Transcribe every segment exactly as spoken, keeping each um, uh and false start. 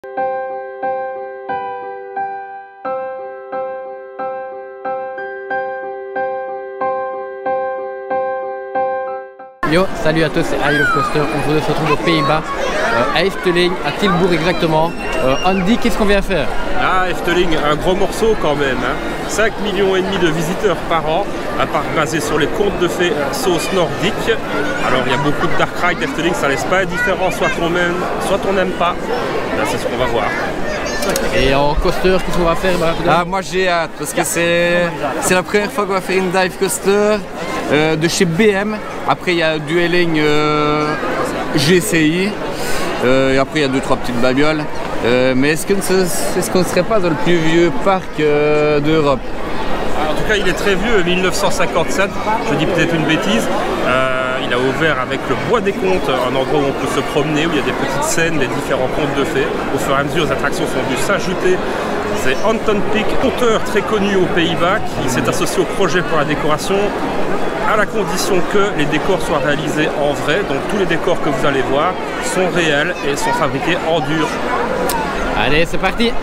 Yo, salut à tous, c'est I Love Coaster. Aujourd'hui, on se retrouve aux Pays-Bas, euh, à Efteling, à Tilburg exactement. Euh, Andy, qu'est-ce qu'on vient faire? Ah, Efteling, un gros morceau quand même. Hein. cinq millions et demi de visiteurs par an, à part basé sur les contes de fées euh, sauce nordique. Alors, il y a beaucoup de dark ride Efteling, ça laisse pas indifférent, soit on aime, soit on n'aime pas. Là, c'est ce qu'on va voir. Et en coaster, qu'est-ce qu'on va faire? Ah, moi j'ai hâte parce que c'est la première fois qu'on va faire une dive coaster euh, de chez B M. Après il y a Dueling euh, G C I euh, et après il y a deux trois petites babioles. Euh, mais est-ce qu'on est ne serait pas dans le plus vieux parc euh, d'Europe? En tout cas, il est très vieux, mille neuf cent cinquante-sept. Je dis peut-être une bêtise. Euh, il a ouvert avec le Bois des Contes, un endroit où on peut se promener, où il y a des petites scènes, des différents contes de fées. Au fur et à mesure, les attractions sont venues s'ajouter. C'est Anton Pieck, conteur très connu aux Pays-Bas, qui s'est associé au projet pour la décoration, à la condition que les décors soient réalisés en vrai. Donc tous les décors que vous allez voir sont réels et sont fabriqués en dur. Allez, c'est parti!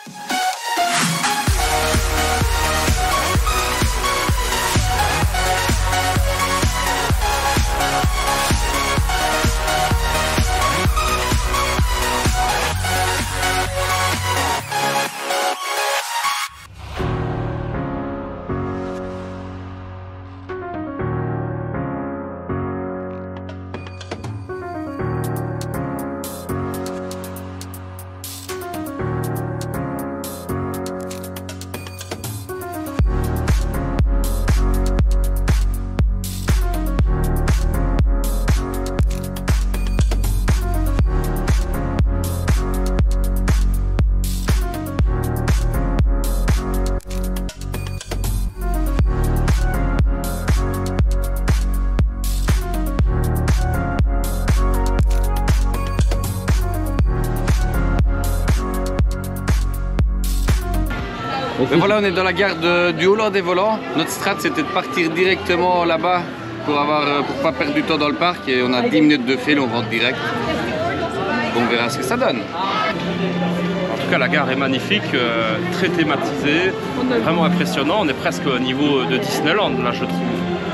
Et voilà, on est dans la gare de, du Haut-Land des Volants. Notre strat, c'était de partir directement là-bas pour ne pour pas perdre du temps dans le parc. Et on a dix minutes de fil, on rentre direct. On verra ce que ça donne. En tout cas, la gare est magnifique, euh, très thématisée, vraiment impressionnant. On est presque au niveau de Disneyland, là, je trouve.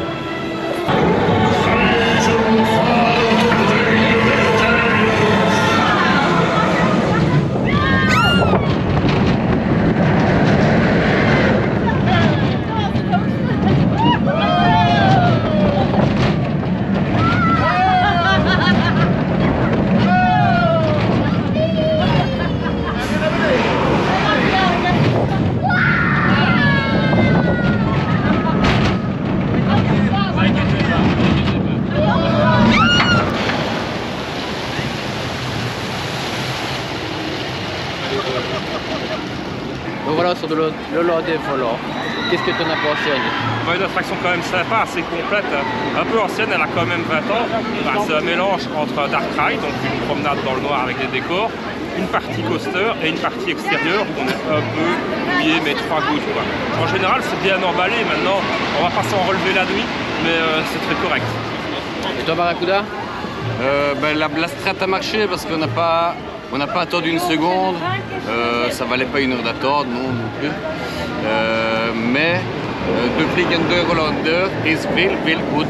Donc voilà, sur le Haut-Land des Volants. Qu'est-ce que tu en as pensé, Andy? Bah, une attraction quand même sympa, assez complète, un peu ancienne, elle a quand même vingt ans. Bah, c'est un mélange entre un dark ride, donc une promenade dans le noir avec des décors, une partie coaster et une partie extérieure où on est un peu mouillé, mais trois gouttes, quoi. En général, c'est bien emballé. Maintenant, on va pas s'en relever la nuit, mais euh, c'est très correct. Et toi, Barracuda? euh, ben, la, la strat a marché parce qu'on n'a pas, on n'a pas attendu une seconde. Euh, ça valait pas une heure d'attente, non, non plus. Euh, mais euh, de Fliegende Hollander is veel, veel goed.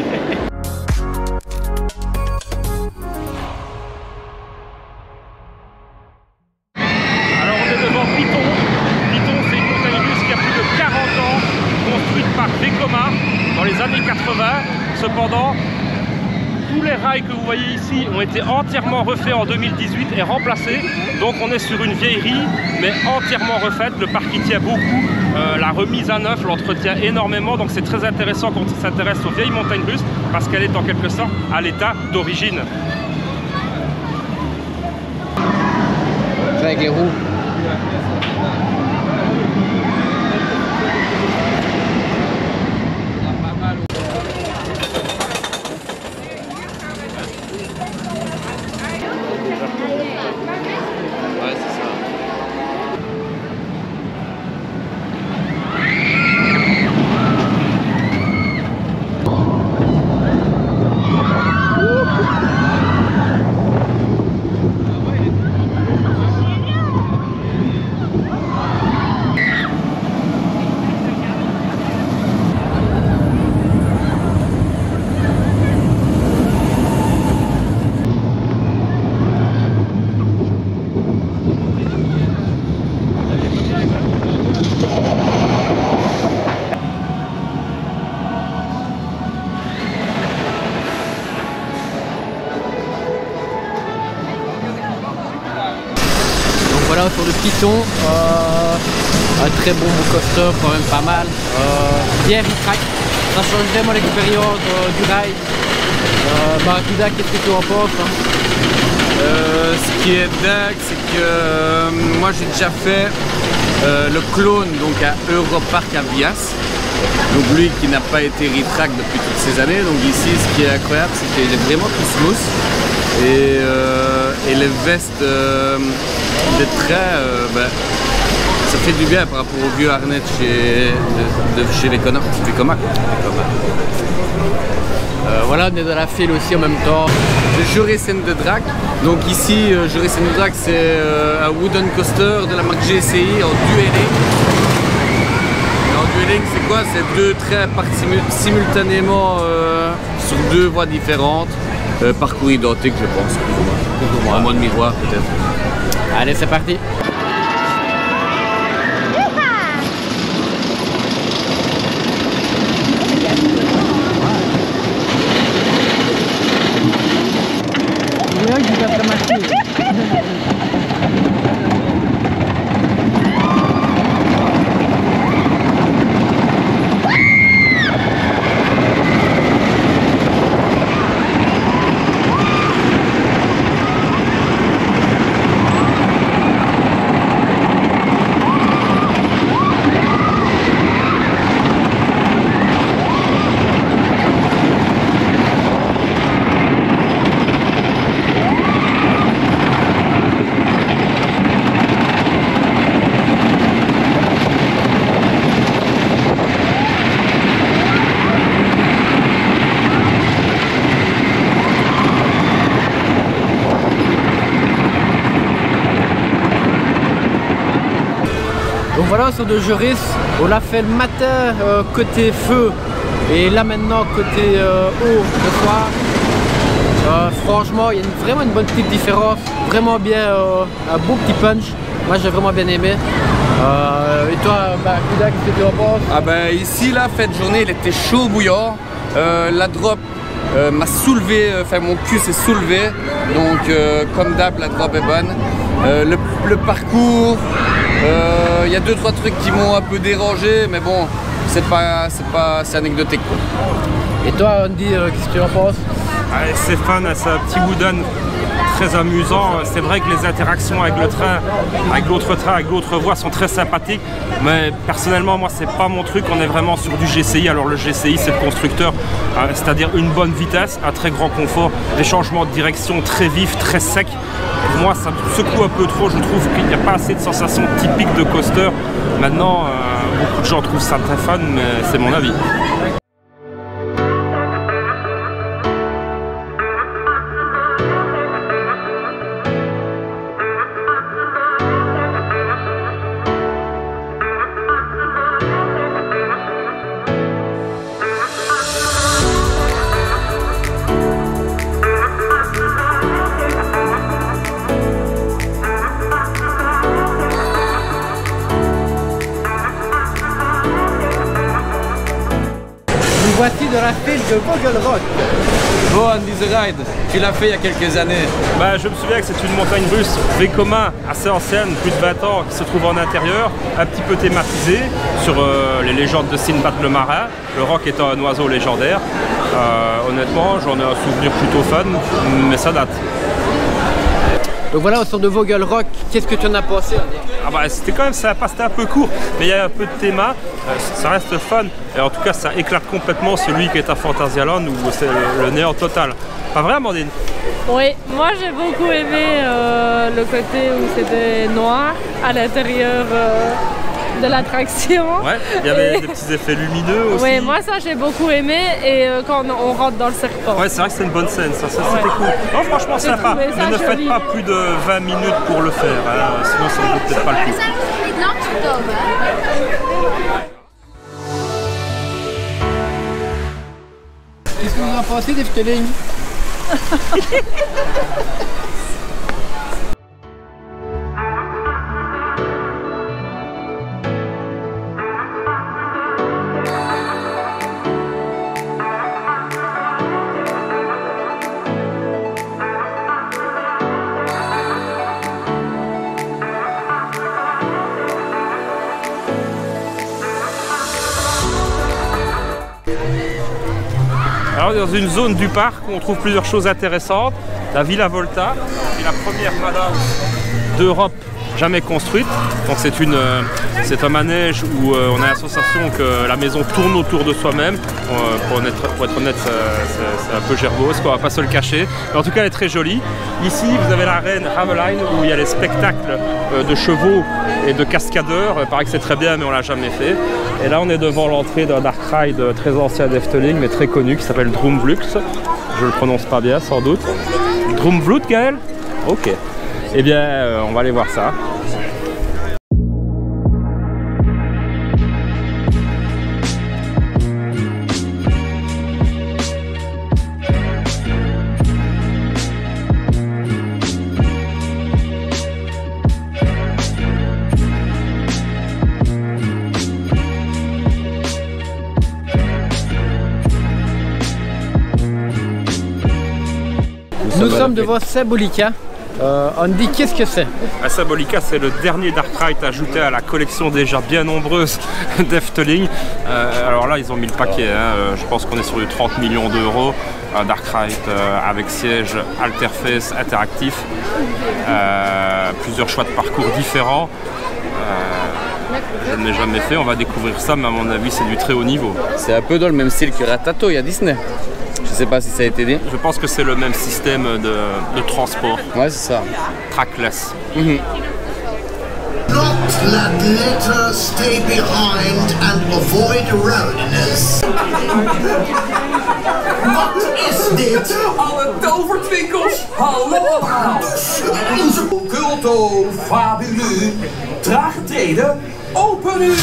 Alors on est devant Python. Python, c'est une montagne russe qui a plus de quarante ans, construite par Vekoma dans les années quatre-vingt. Cependant, tous les rails que vous voyez ici ont été entièrement refaits en deux mille dix-huit et remplacés. Donc on est sur une vieillerie, mais entièrement refaite. Le parc y tient beaucoup. Euh, la remise à neuf l'entretient énormément. Donc c'est très intéressant quand on s'intéresse aux vieilles montagnes russes parce qu'elle est en quelque sorte à l'état d'origine. Avec les roues. Ouais, c'est ça. voilà, autour de Python, euh, un très bon coaster, quand même pas mal, euh, bien ric-rac, ça change vraiment l'expérience euh, du ride. Euh, Barracuda, qu'est-ce que tu en penses hein? euh, Ce qui est dingue, c'est que euh, moi j'ai déjà fait euh, le clone donc à Europark à Bias. Donc lui qui n'a pas été ric-rac depuis toutes ces années. Donc ici ce qui est incroyable c'est qu'il est vraiment tout smooth. Et, euh, et les vestes euh, des traits, euh, ben, ça fait du bien par rapport au vieux harnais de chez, de, de chez Vekoma. Euh, voilà, on est dans la file aussi en même temps. Le Juresen de Drac. Donc ici, euh, Juresen de Drac, c'est euh, un wooden coaster de la marque G C I en dueling. Et en dueling, c'est quoi? C'est deux traits partis simultanément euh, sur deux voies différentes. Euh, parcours identique, je pense, plus ou moins. En mode miroir, peut-être. Allez, c'est parti. Donc voilà, sur de Juris, on l'a fait le matin euh, côté feu et là maintenant côté euh, eau le soir. Euh, franchement, il y a une, vraiment une bonne petite différence, vraiment bien, euh, un beau petit punch. Moi j'ai vraiment bien aimé. Euh, et toi, Barracuda, qu'est-ce que tu en penses? Ah ben ici là, cette journée, il était chaud bouillant. Euh, la drop euh, m'a soulevé, enfin mon cul s'est soulevé. Donc euh, comme d'hab, la drop est bonne. Euh, le, le parcours, il euh, y a deux trois trucs qui m'ont un peu dérangé, mais bon, c'est pas, c'est pas, c'est anecdotique quoi. Et toi, Andy, euh, qu'est-ce que tu en penses? Ah, c'est fun, c'est un petit wooden très amusant. C'est vrai que les interactions avec le train, avec l'autre train, avec l'autre voie sont très sympathiques. Mais personnellement, moi, c'est pas mon truc. On est vraiment sur du G C I. Alors le G C I, c'est le constructeur, euh, c'est-à-dire une bonne vitesse, un très grand confort, des changements de direction très vifs, très secs. Pour moi, ça me secoue un peu trop. Je trouve qu'il n'y a pas assez de sensations typiques de coaster. Maintenant, euh, beaucoup de gens trouvent ça très fun, mais c'est mon avis. Voici de la file de Vogel Rock. Bon, Andy the Ride, tu l'as fait il y a quelques années. Bah, je me souviens que c'est une montagne russe Vekoma assez ancienne, plus de vingt ans, qui se trouve en intérieur, un petit peu thématisée sur euh, les légendes de Sinbad le marin, le roc étant un oiseau légendaire. Euh, honnêtement, j'en ai un souvenir plutôt fun, mais ça date. Donc voilà, au centre de Vogel Rock, qu'est-ce que tu en as pensé? Ah bah, c'était quand même sympa, c'était un peu court, mais il y a un peu de thème, euh, ça reste fun, et en tout cas ça éclate complètement celui qui est à Phantasialand où c'est le, le néant total. Pas vrai, Amandine? Oui, moi j'ai beaucoup aimé euh, le côté où c'était noir à l'intérieur euh, de l'attraction. Ouais, il y avait et... des petits effets lumineux aussi. Oui, moi ça j'ai beaucoup aimé, et euh, quand on, on rentre dans le serpent. Ouais, c'est vrai que c'est une bonne scène, ça, ça c'était ouais. cool. Non, franchement sympa, mais ne faites pas plus de vingt minutes pour le faire, hein, sinon ça ne vaut peut-être pas le coup. Qu'est-ce que vous en pensez des Efteling? Alors dans une zone du parc où on trouve plusieurs choses intéressantes. La Villa Volta, qui est la première madame d'Europe jamais construite. Donc c'est une, euh, c'est un manège où euh, on a l'association que la maison tourne autour de soi-même. Euh, pour, pour être honnête, c'est un peu gerbose, quoi, on va pas se le cacher. Mais en tout cas, elle est très jolie. Ici, vous avez l'arène Ravelijn où il y a les spectacles euh, de chevaux et de cascadeurs. Il paraît que c'est très bien, mais on l'a jamais fait. Et là, on est devant l'entrée d'un dark ride très ancien d'Efteling, mais très connu, qui s'appelle Droomvlux. Je le prononce pas bien, sans doute. Droomvlut, Gaël? Ok. Eh bien, euh, on va aller voir ça. Nous sommes devant Symbolica. Euh, Andy, qu'est-ce que c'est? À Symbolica, c'est le dernier dark ride ajouté à la collection déjà bien nombreuse d'Efteling. Euh, alors là, ils ont mis le paquet. Hein. Je pense qu'on est sur du trente millions d'euros. Un dark ride euh, avec siège Alterface interactif. Euh, plusieurs choix de parcours différents. Euh, je ne l'ai jamais fait. On va découvrir ça, mais à mon avis, c'est du très haut niveau. C'est un peu dans le même style que Ratatouille à Disney. Je sais pas si ça a été dit. Je pense que c'est le même système de, de transport. Ouais, c'est ça. Trackless. Mm-hmm. Not let litter stay behind and avoid roadiness. Wat is dit? Alle tovertwinkels, hallo allemaal. Onze culto fabulu. Trage treden, open nu.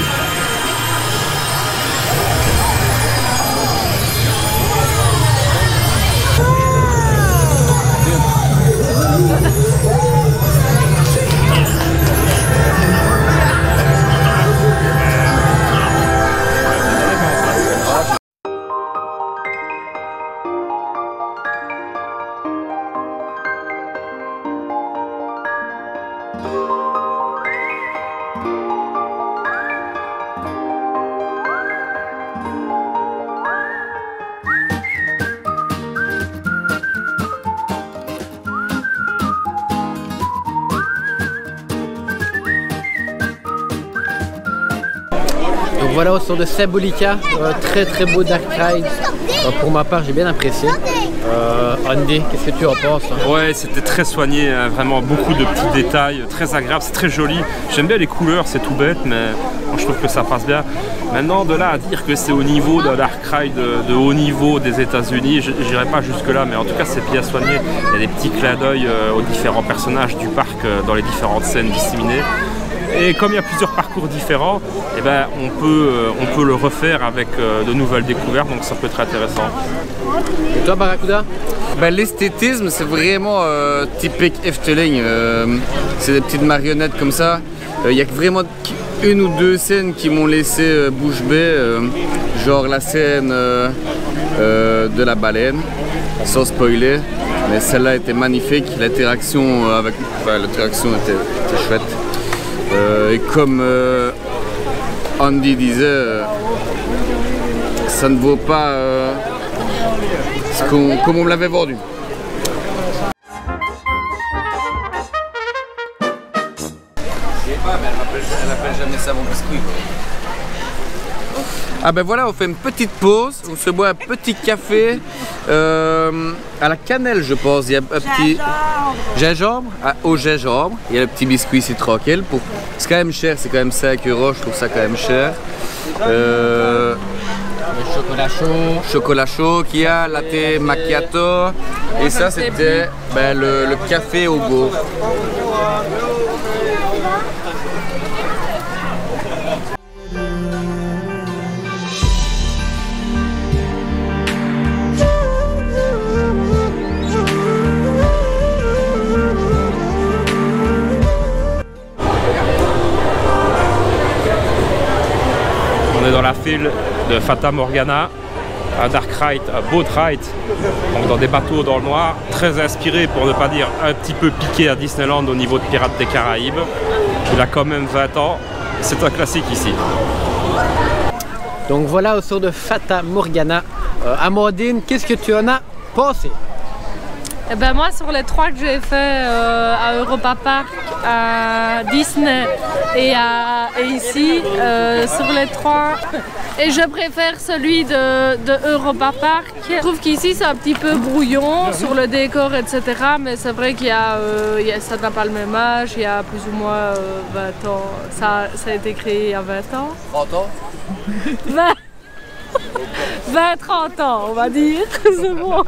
Donc voilà, au sort de Symbolica, euh, très très beau dark ride. Euh, pour ma part, j'ai bien apprécié. Euh, Andy, qu'est-ce que tu en penses, hein? Ouais, c'était très soigné, hein, vraiment beaucoup de petits détails, très agréable, c'est très joli. J'aime bien les couleurs, c'est tout bête, mais bon, je trouve que ça passe bien. Maintenant, de là à dire que c'est au niveau d'un dark ride de, de haut niveau des États-Unis, je n'irai pas jusque là, mais en tout cas, c'est bien soigné. Il y a des petits clins d'œil euh, aux différents personnages du parc euh, dans les différentes scènes disséminées. Et comme il y a plusieurs parcours différents, eh ben, on, peut, euh, on peut le refaire avec euh, de nouvelles découvertes, donc ça peut être intéressant. Et toi, Barracuda? Ben, l'esthétisme, c'est vraiment euh, typique Efteling. Euh, c'est des petites marionnettes comme ça. Il euh, y a vraiment une ou deux scènes qui m'ont laissé euh, bouche bée, euh, genre la scène euh, euh, de la baleine, sans spoiler. Mais celle-là était magnifique. L'interaction avec, enfin, l'interaction était, était chouette. Euh, et comme euh, Andy disait, euh, ça ne vaut pas euh, ce qu'on, comme on me l'avait vendu. Je sais pas, mais elle n'appelle jamais ça mon biscuit. Ah ben voilà, on fait une petite pause, on se boit un petit café euh, à la cannelle, je pense. Il y a un petit gingembre, ah, au gingembre. Il y a le petit biscuit ici tranquille. Pour... C'est quand même cher, c'est quand même cinq euros, je trouve ça quand même cher. Euh... Le chocolat chaud. Chocolat chaud qu'il y a, latte macchiato. Et ça c'était ben, le, le café au go. Dans la file de Fata Morgana, un dark ride, un boat ride, donc dans des bateaux dans le noir, très inspiré, pour ne pas dire un petit peu piqué à Disneyland au niveau de Pirates des Caraïbes. Il a quand même vingt ans, c'est un classique ici. Donc voilà, au sort de Fata Morgana, Euh, Amandine, qu'est-ce que tu en as pensé? Eh ben moi, sur les trois que j'ai fait euh, à Europa Park, à Disney et, à, et ici, euh, sur les trois, et je préfère celui de, de Europa Park. Je trouve qu'ici c'est un petit peu brouillon sur le décor, et cetera. Mais c'est vrai qu'il y a, euh, il y a, ça n'a pas le même âge, il y a plus ou moins euh, vingt ans. Ça, ça a été créé il y a vingt ans. trente ans? vingt, vingt trente ans, on va dire. C'est bon.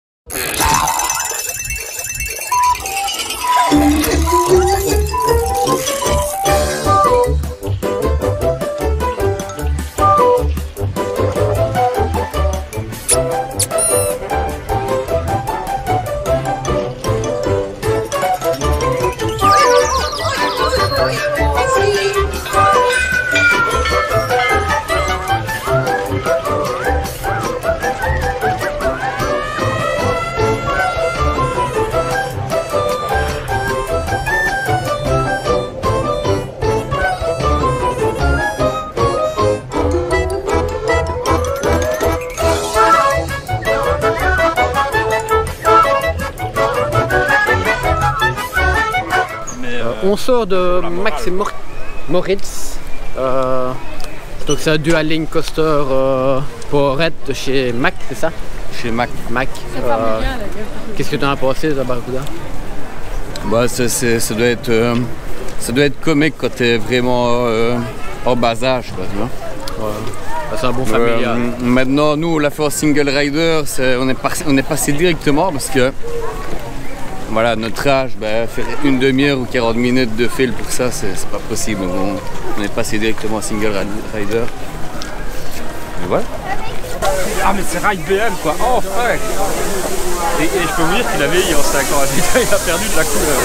On sort de Max et Mor Moritz. Euh, donc c'est un dual-link coaster euh, pour Red de chez Mack, c'est ça? Chez Mack. Mack. Euh, Qu'est-ce que tu en as pensé de Barracuda? Bah, c'est, c'est, ça, doit être, euh, ça doit être comique quand tu es vraiment euh, en bas âge. Quoi, tu vois. Ouais. Bah, c'est un bon familial. Euh, maintenant, nous, on l'a fait en single rider. C'est, on, est par, on est passé directement parce que voilà, notre âge, bah, faire une demi-heure ou quarante minutes de fil pour ça, c'est, c'est pas possible. On, on est passé directement en single rider. Et voilà. Ah mais c'est Ride B M quoi, oh frère. Et, et je peux vous dire qu'il avait il y a cinq ans, il a perdu de la couleur.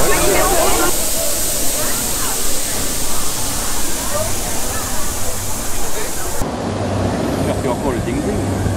Il a fait encore le ding-ding.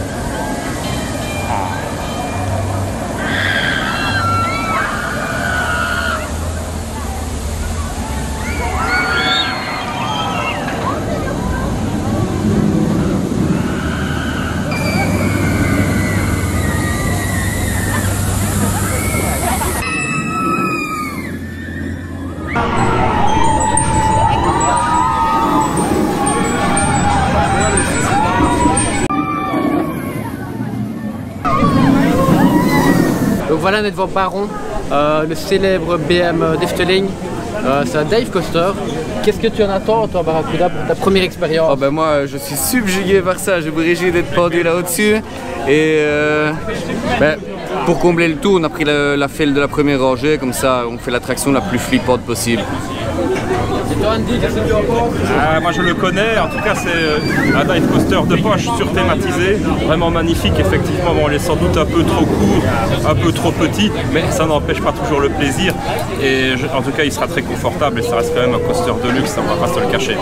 Donc voilà, on est devant Baron, euh, le célèbre B M d'Efteling. Euh, c'est un dive coaster. Qu'est-ce que tu en attends, toi, Barracuda, pour ta première expérience? Oh ben moi, je suis subjugué par ça. Je me réjouis d'être pendu là au-dessus. Et euh, ben, pour combler le tout, on a pris la, la file de la première rangée. Comme ça, on fait l'attraction la plus flippante possible. Et toi, Andy, qu'est-ce que tu en penses? Ah, moi je le connais, en tout cas c'est un dive coaster de poche surthématisé, vraiment magnifique. Effectivement, bon, il est sans doute un peu trop court, un peu trop petit, mais ça n'empêche pas toujours le plaisir. Et je, en tout cas, il sera très confortable et ça reste quand même un coaster de luxe, on va pas se le cacher.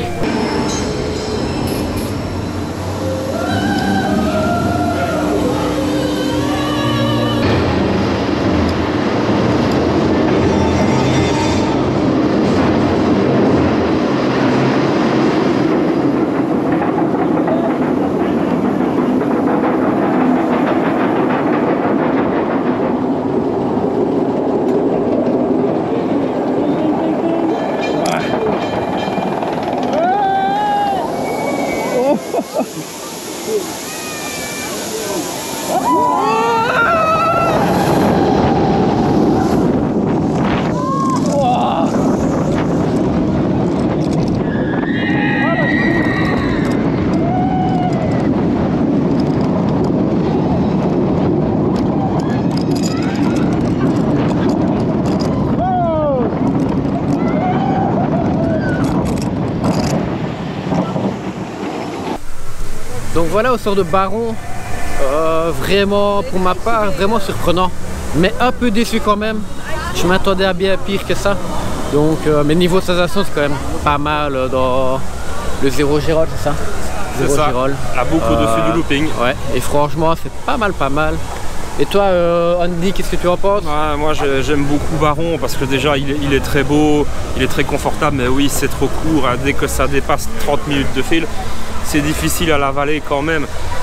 Donc voilà, au sort de Baron, euh, vraiment, pour ma part, vraiment surprenant, mais un peu déçu quand même. Je m'attendais à bien pire que ça. Donc, euh, mais niveau sensation, c'est quand même pas mal euh, dans le zéro Gérol, c'est ça? C'est ça, Gérol. La boucle euh, au-dessus du looping. Ouais, et franchement, c'est pas mal, pas mal. Et toi, euh, Andy, qu'est-ce que tu en penses? Ouais, moi, j'aime beaucoup Baron parce que déjà, il est, il est très beau, il est très confortable, mais oui, c'est trop court. Hein, dès que ça dépasse trente minutes de fil, c'est difficile à l'avaler quand même.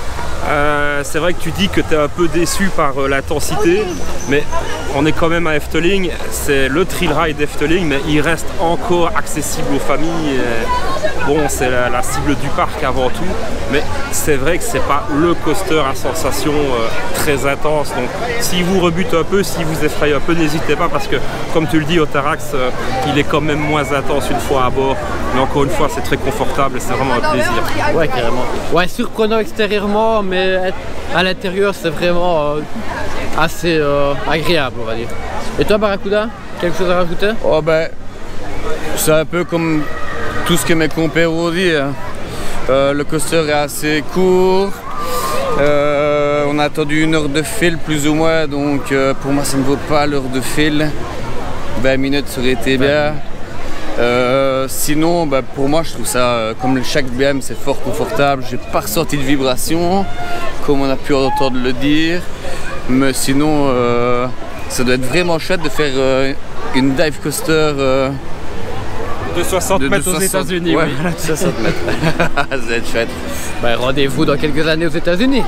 Euh, c'est vrai que tu dis que tu es un peu déçu par euh, l'intensité, mais on est quand même à Efteling, c'est le thrill ride d'Efteling, mais il reste encore accessible aux familles. Et, bon, c'est la, la cible du parc avant tout, mais c'est vrai que c'est pas le coaster à sensation euh, très intense. Donc s'il vous rebute un peu, s'il vous effraie un peu, n'hésitez pas, parce que comme tu le dis, Otarax, euh, il est quand même moins intense une fois à bord. Mais encore une fois, c'est très confortable et c'est vraiment un plaisir. Ouais, carrément. Ouais, surprenant extérieurement, mais à l'intérieur, c'est vraiment euh, assez euh, agréable, on va dire. Et toi, Barracuda, quelque chose à rajouter? Oh ben, c'est un peu comme tout ce que mes compères ont dit. Hein. Euh, le coaster est assez court. Euh, on a attendu une heure de fil plus ou moins, donc euh, pour moi ça ne vaut pas l'heure de fil. vingt minutes ça aurait été bien. Euh, sinon, bah, pour moi, je trouve ça, euh, comme chaque B M, c'est fort confortable. J'ai pas ressenti de vibration, comme on a pu entendre le dire. Mais sinon, euh, ça doit être vraiment chouette de faire euh, une dive coaster euh, de soixante de, de mètres aux États-Unis. Ouais, oui. soixante mètres. Ça va être chouette. Bah, rendez-vous dans quelques années aux États-Unis.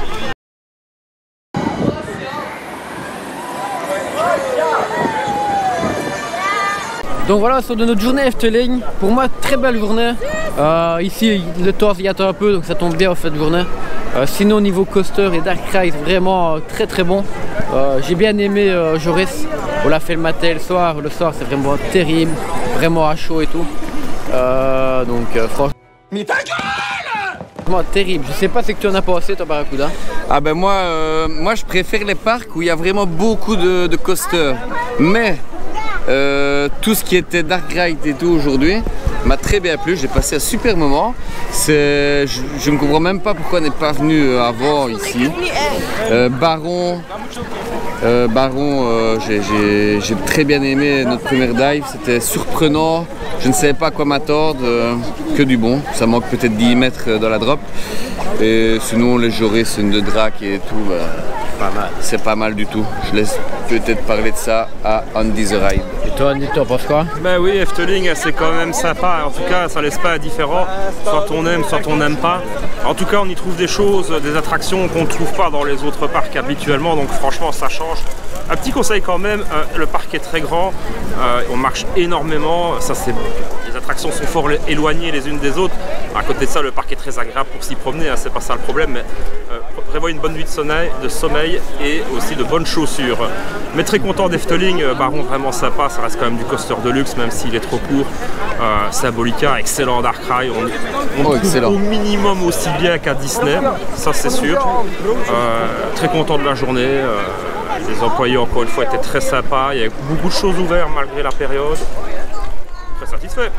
Donc voilà, sur de notre journée Efteling, pour moi très belle journée. Euh, ici le temps s'y attend un peu, donc ça tombe bien en fait de journée. Euh, sinon niveau coaster et dark ride, vraiment euh, très très bon. Euh, J'ai bien aimé euh, Joris, on l'a fait le matin et le soir. Le soir c'est vraiment terrible, vraiment à chaud et tout. Euh, donc euh, franchement... Mais ta gueule! Vraiment terrible, je sais pas ce que tu en as pensé toi Barracuda. Ah ben moi, euh, moi je préfère les parcs où il y a vraiment beaucoup de, de coasters. Mais Euh, tout ce qui était dark ride et tout aujourd'hui m'a très bien plu, j'ai passé un super moment. Je, je ne comprends même pas pourquoi on n'est pas venu avant ici. Euh, Baron, euh, Baron euh, j'ai très bien aimé notre première dive, c'était surprenant, je ne savais pas à quoi m'attendre, euh, que du bon, ça manque peut-être dix mètres dans la drop. Et sinon les Joris, une de Drac et tout, bah, pas mal. C'est pas mal du tout. Je laisse peut-être parler de ça à Andy the Ride. Et toi Andy, tu en penses quoi? Ben oui, Efteling c'est quand même sympa, en tout cas ça laisse pas indifférent, soit on aime, soit on n'aime pas. En tout cas on y trouve des choses, des attractions qu'on ne trouve pas dans les autres parcs habituellement, donc franchement ça change. Un petit conseil quand même, euh, le parc est très grand, euh, on marche énormément, ça c'est les attractions sont fort éloignées les unes des autres. À côté de ça, le parc est très agréable pour s'y promener, hein, c'est pas ça le problème, mais euh, prévoit une bonne nuit de sommeil, de sommeil et aussi de bonnes chaussures. Mais très content d'Efteling, euh, Baron vraiment sympa, ça reste quand même du coaster de luxe même s'il est trop court. Euh, Symbolica, excellent dark ride, on, on oh, trouve excellent. Au minimum aussi bien qu'à Disney, ça c'est sûr. Euh, très content de la journée. Euh, Les employés, encore une fois, étaient très sympas. Il y avait beaucoup de choses ouvertes malgré la période. Très satisfait.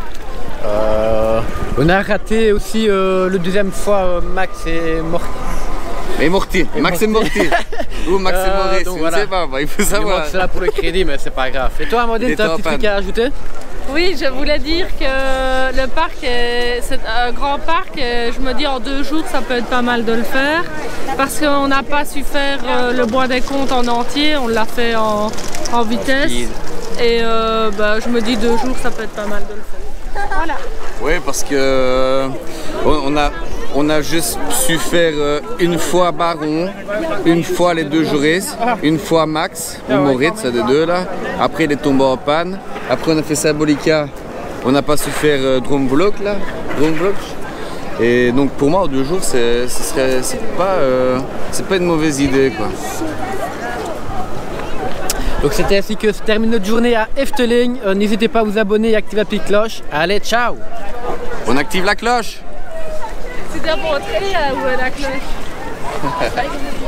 Euh, on a raté aussi euh, le deuxième fois euh, Max et Morty. Et Morty, et Max Morty. et Morty. Ou Max et Euh, Maurice, donc je voilà. ne sais pas, bah, il faut savoir. C'est là pour le crédit, mais c'est pas grave. Et toi, Amandine, t'as un petit truc à ajouter? Oui, je voulais dire que le parc, c'est un grand parc et je me dis en deux jours ça peut être pas mal de le faire parce qu'on n'a pas su faire le bois des comptes en entier, on l'a fait en, en vitesse et euh, bah, je me dis deux jours ça peut être pas mal de le faire. Voilà. Oui, parce que on a, on a juste su faire une fois Baron, une fois les deux Joris, une fois Max, ou Moritz, c'est des deux là. Après il est tombé en panne. Après on a fait Symbolica, on n'a pas su faire euh, Drone Block là, Drone Block. Et donc pour moi en deux jours c'est pas, euh, c'est pas une mauvaise idée quoi. Donc c'était ainsi que se termine notre journée à Efteling. Euh, N'hésitez pas à vous abonner et activer la petite cloche. Allez, ciao! On active la cloche. C'est pour entrer ou la cloche?